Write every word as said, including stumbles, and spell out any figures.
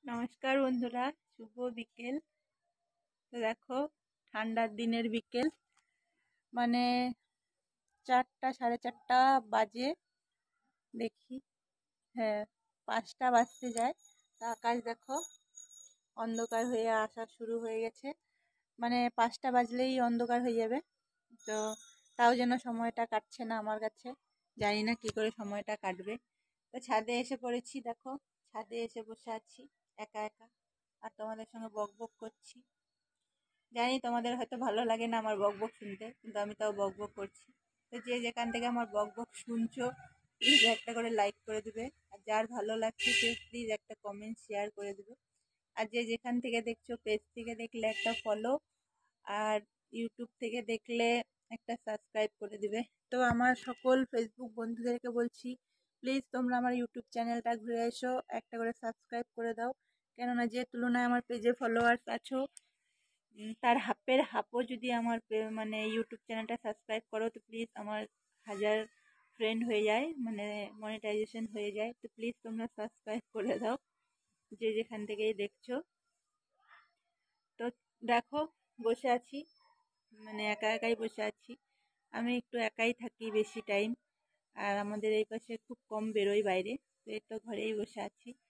নমস্কার বন্ধুরা, শুভ বিকেল। তো দেখো, ঠান্ডার দিনের বিকেল, মানে চারটা সাড়ে চারটা বাজে দেখি। হ্যাঁ, পাঁচটা বাজতে যায়। তা আকাশ দেখো অন্ধকার হয়ে আসা শুরু হয়ে গেছে, মানে পাঁচটা বাজলেই অন্ধকার হয়ে যাবে। তো তাও যেন সময়টা কাটছে না আমার কাছে, জানি না কি করে সময়টা কাটবে। তো ছাদে এসে পড়েছি, দেখো ছাদে এসে বসে আছি একা একা, আর তোমাদের সঙ্গে বক বক করছি। জানি তোমাদের হয়তো ভালো লাগে না আমার বক বক শুনতে, কিন্তু আমি তাও বক বক করছি। তো যে যেখান থেকে আমার বক বক শুনছো, প্লিজ একটা করে লাইক করে দেবে, আর যার ভালো লাগছে সে প্লিজ একটা কমেন্ট শেয়ার করে দেবে। আর যে যেখান থেকে দেখছো, পেজ থেকে দেখলে একটা ফলো, আর ইউটিউব থেকে দেখলে একটা সাবস্ক্রাইব করে দিবে। তো আমার সকল ফেসবুক বন্ধুদেরকে বলছি, প্লিজ তোমরা আমার ইউটিউব চ্যানেলটা ঘুরে এসো, একটা করে সাবস্ক্রাইব করে দাও। কেননা যে তুলনায় আমার পেজে ফলোয়ার্স আছো, উম, তার হাফের হাফও যদি আমার পে- মানে ইউটিউব চ্যানেলটা সাবস্ক্রাইব করো, তো প্লিজ আমার হাজার ফ্রেন্ড হয়ে যায়, মানে মনিটাইজেশন হয়ে যায়। তো প্লিজ তোমরা সাবস্ক্রাইব করে দাও, যে যেখান থেকেই দেখছো। তো দেখো, বসে আছি, মানে একা একাই বসে আছি। আমি একটু একাই থাকি বেশি টাইম, আর আমাদের এই পাশে খুব কম বেরোই বাইরে। তো এই তো ঘরেই বসে আছি।